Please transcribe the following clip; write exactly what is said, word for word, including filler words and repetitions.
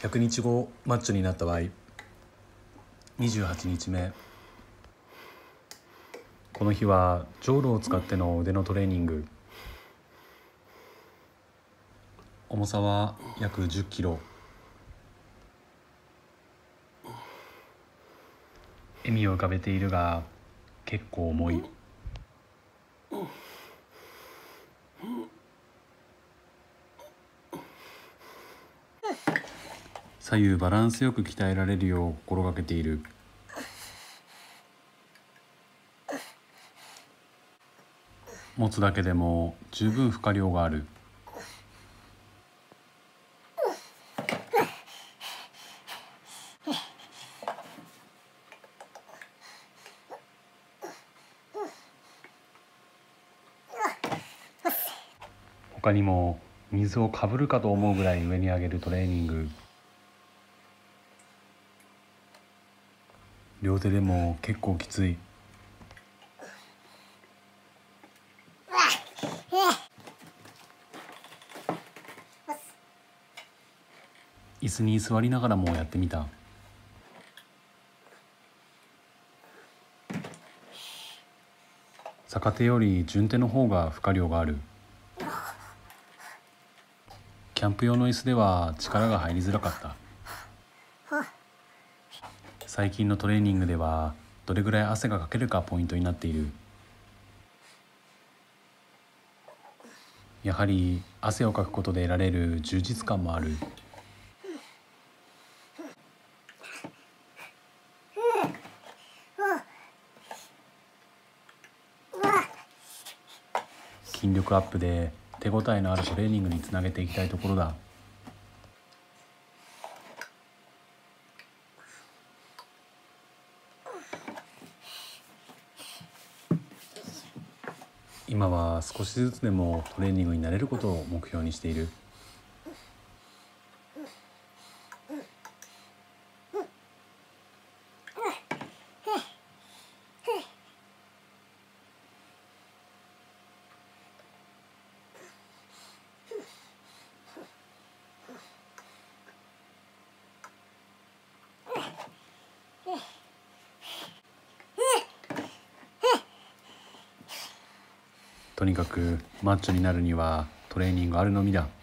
ひゃくにちごマッチョになった場合、にじゅうはちにちめ、この日はジョウロを使っての腕のトレーニング。重さは約じゅっキロ。笑みを浮かべているが結構重い。左右バランスよく鍛えられるよう心がけている。持つだけでも十分負荷量がある。他にも水をかぶるかと思うぐらい上に上げるトレーニング。両手でも結構きつい。椅子に座りながらもやってみた。逆手より順手の方が負荷量がある。キャンプ用の椅子では力が入りづらかった。最近のトレーニングではどれぐらい汗がかけるかポイントになっている。やはり汗をかくことで得られる充実感もある。筋力アップで手応えのあるトレーニングにつなげていきたいところだ。今は少しずつでもトレーニングになれることを目標にしている。とにかくマッチョになるにはトレーニングあるのみだ。